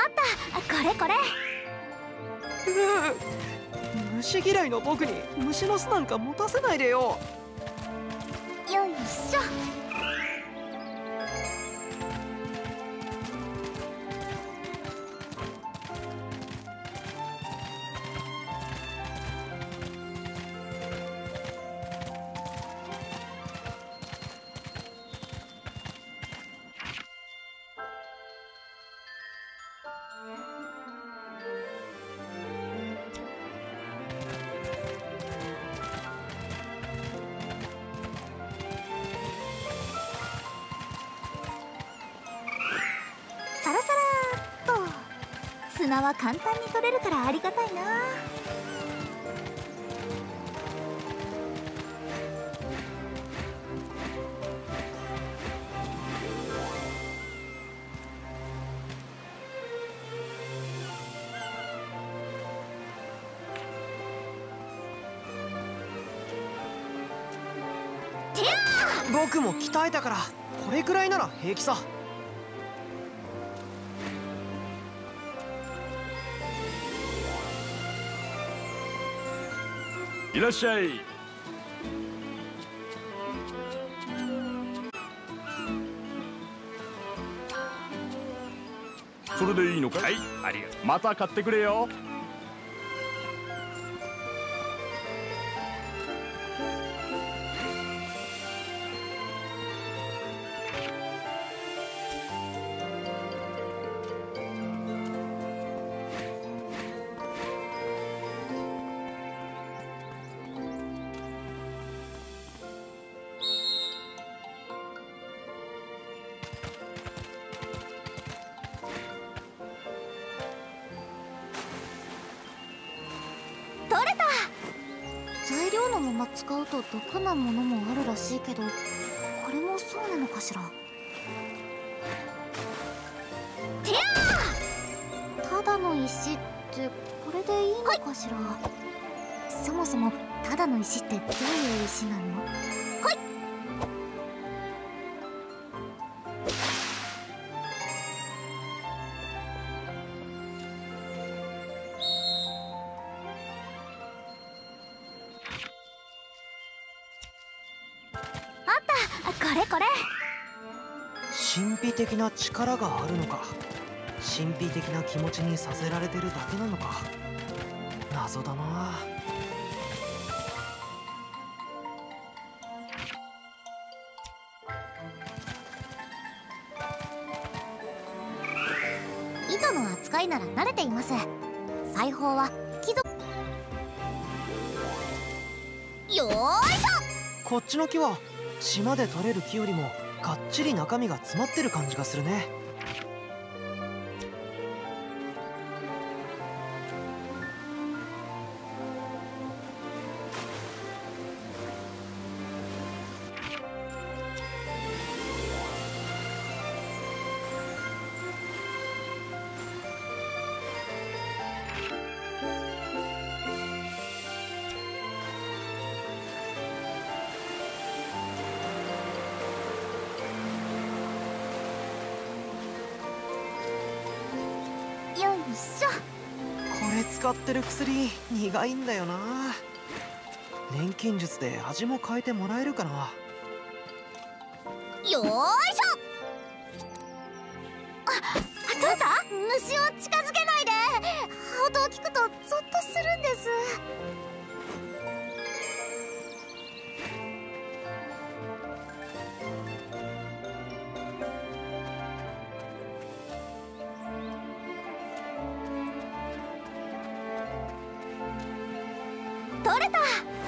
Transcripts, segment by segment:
た、これこれ。 虫嫌いの僕に虫の巣なんか持たせないでよ。 よいしょ。サラサラーっと。砂は簡単に取れるからありがたいな。 僕も鍛えたからこれくらいなら平気さ。 いらっしゃい。それでいいのかい？はい、ありがとう。また買ってくれよ。 取れた。材料のまま使うと毒なものもあるらしいけど、これもそうなのかしら。てやー。ただの石ってこれでいいのかしら。そもそもただの石ってどういう石なの？はい。これこれ。 神秘的な力があるのか、神秘的な気持ちにさせられてるだけなのか、謎だな。 糸の扱いなら慣れています。裁縫は貴族。よーいしょ。 こっちの木は島で採れる木よりもがっちり中身が詰まってる感じがするね。 よいしょ。 これ使ってる薬苦いんだよな。錬金術で味も変えてもらえるかな。 よーいしょ。取れた？虫を近づけないで。音を聞くとゾッとするんです。取れた。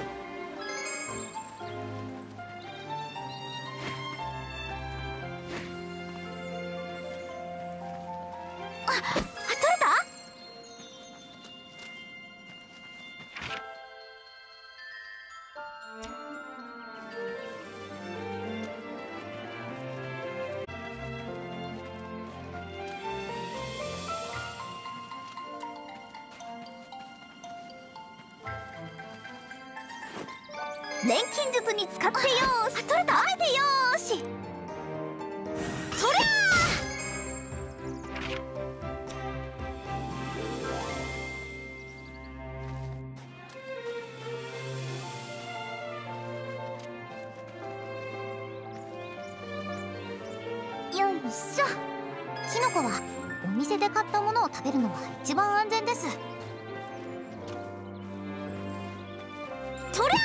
取れた。錬金術に使ってよーし。取れた。あえてよーし。そりゃっしょ。キノコはお店で買ったものを食べるのが一番安全です。とりゃ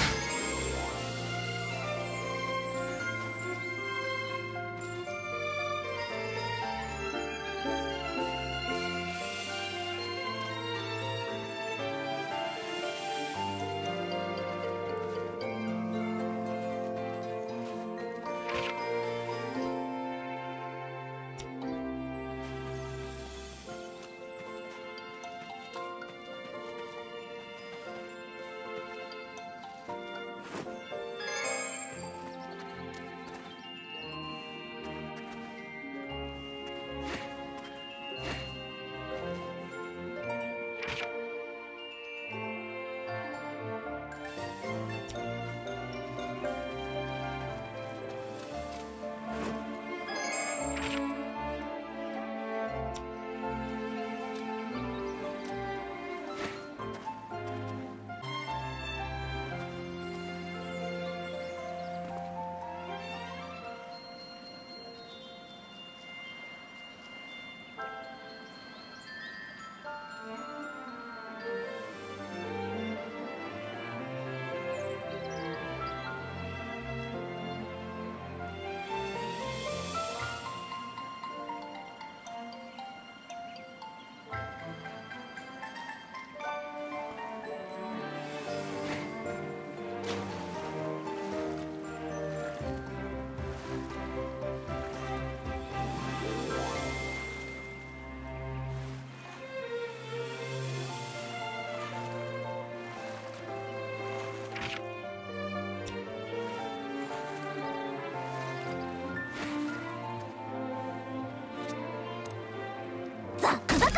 ザクザクっと。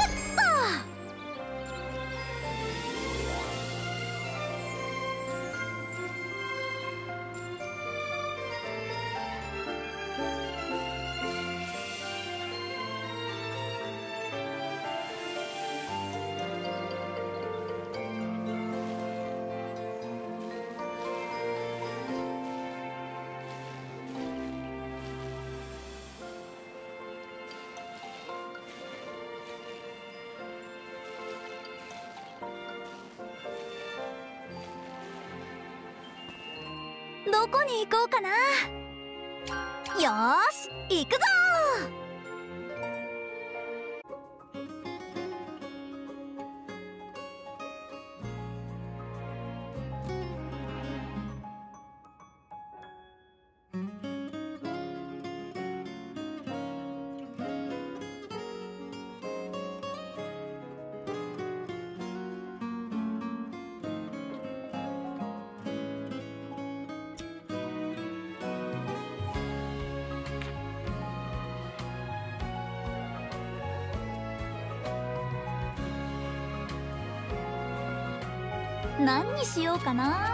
どこに行こうかな。よーし、行くぞ何にしようかな。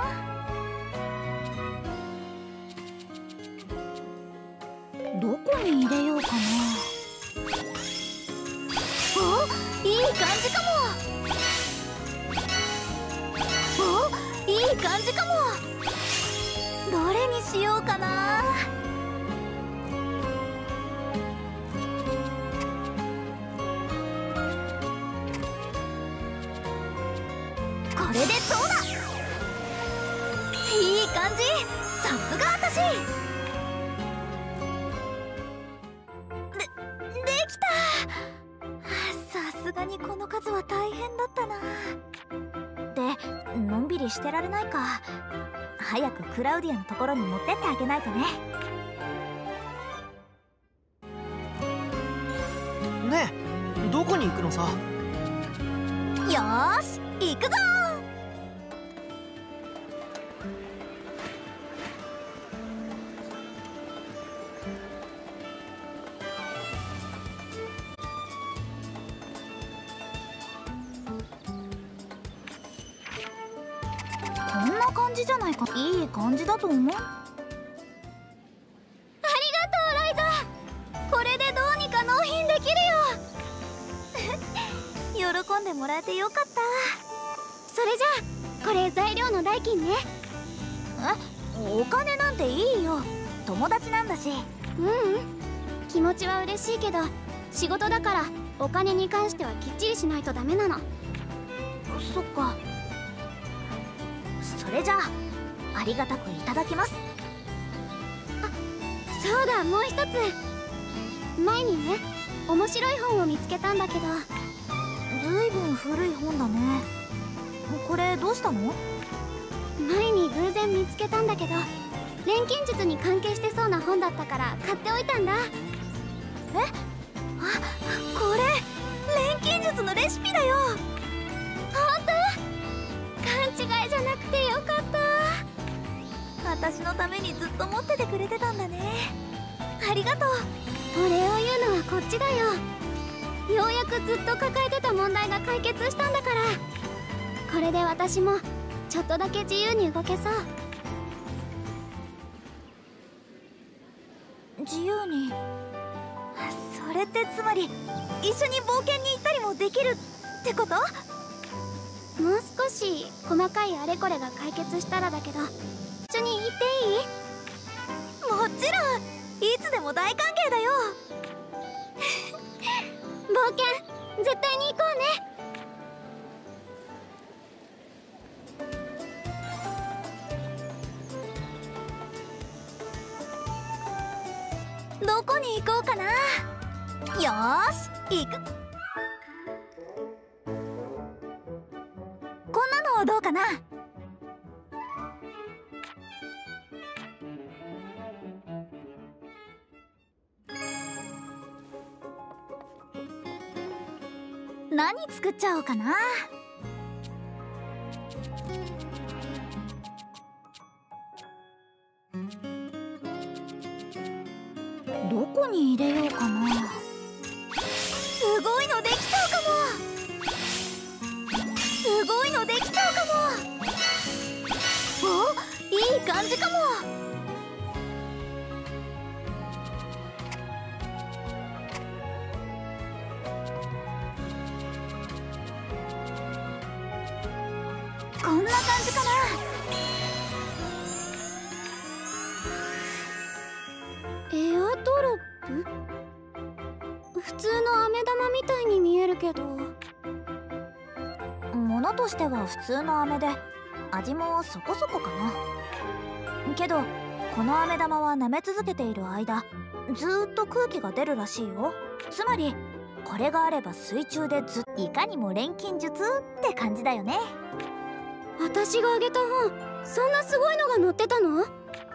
どこに入れようかな。お、いい感じかも。お、いい感じかも。どれにしようかな。これでどうだ。いい感じ。さすが私。できた。さすがにこの数は大変だったな。で、のんびりしてられないか。早くクラウディアのところに持ってってあげないとね。 ねえ、どこに行くのさ。 よーし、行くぞ。こんな感じじゃないか。いい感じだと思う。ありがとう、ライザ。これでどうにか納品できるよ喜んでもらえてよかった。それじゃあこれ材料の代金ね。お金なんていいよ、友達なんだし。 気持ちは嬉しいけど、仕事だからお金に関してはきっちりしないとダメなの。 そっか。それじゃあありがたくいただきます。 そうだ、もう一つ。前にね、面白い本を見つけたんだけど。 ずいぶん古い本だね。これどうしたの？ 前に偶然見つけたんだけど、錬金術に関係してそうな本だったから買っておいたんだ。 え？あ、これ錬金術のレシピだよ。 本当？勘違いじゃなくてよかった。 私のためにずっと持っててくれてたんだね。ありがとう。 お礼を言うのはこっちだよ。ようやくずっと抱えてた問題が解決したんだから。これで私もちょっとだけ自由に動けそう。 自由に。それってつまり一緒に冒険に行ったりもできるってこと？ もう少し細かいあれこれが解決したらだけど、一緒に行っていい？ もちろん、いつでも大歓迎だよ。 冒険絶対に行こうね。 どこに行こうかな。よーし、行く。こんなのどうかな。何作っちゃおうかな。どこに入れようかな。すごいのできちゃうかも。すごいのできちゃうかも。お、いい感じかも。こんな感じかな。 エアドロップ？普通の飴玉みたいに見えるけど。 物としては普通の飴で味もそこそこかな。けどこの飴玉は舐め続けている間ずーっと空気が出るらしいよ。つまりこれがあれば水中でいかにも錬金術って感じだよね。 私があげた本、そんなすごいのが載ってたの？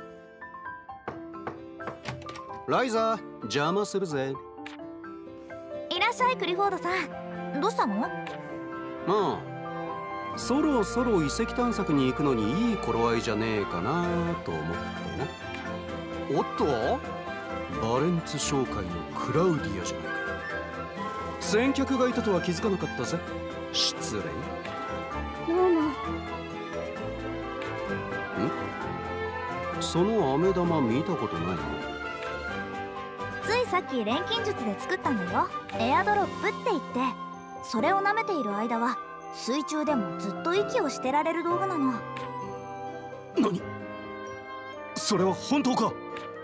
ライザー、邪魔するぜ。 いらっしゃいクリフォードさん。どうしたの？ まあ、そろそろ遺跡探索に行くのにいい頃合いじゃねえかなと思ってな。おっと、バレンツ商会のクラウディアじゃないか。先客がいたとは気づかなかったぜ。失礼。 どうも。 その飴玉見たことないな。 ついさっき錬金術で作ったんだよ。エアドロップって言って、それを舐めている間は水中でもずっと息をしてられる道具なの。 何？それは本当か？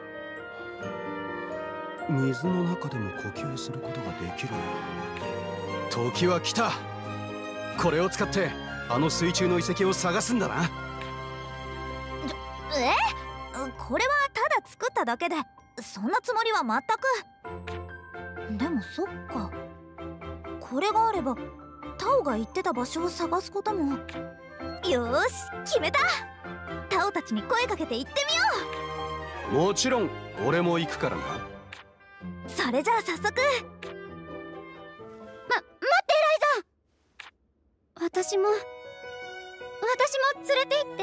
水の中でも呼吸することができる。時は来た。これを使ってあの水中の遺跡を探すんだな。 これはただ作っただけで、そんなつもりは全く。でもそっか、これがあればタオが言ってた場所を探すことも。よーし、決めた。タオたちに声かけて行ってみよもちろん俺も行くからな。 それじゃあ早速。 待ってライザー。私も連れて行って。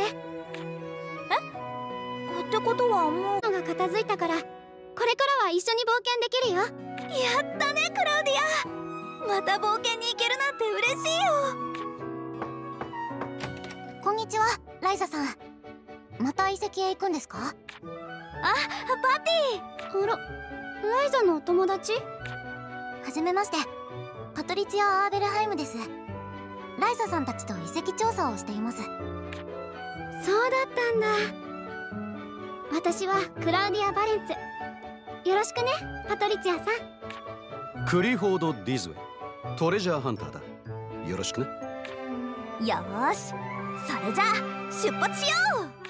ってことはもうのが片付いたから、これからは一緒に冒険できるよ。 やったねクラウディア。また冒険に行けるなんて嬉しいよ。 こんにちは、ライザさん。また遺跡へ行くんですか？ あ、パティ。 あら、ライザのお友達？ はじめまして、パトリツィア・アーベルハイムです。ライザさんたちと遺跡調査をしています。 そうだったんだ。私はクラウディア・バレンツ。 よろしくねパトリツィアさん。 クリフォード・ディズウェイ、トレジャーハンターだ。よろしくね。 よーし、それじゃあ出発しよう。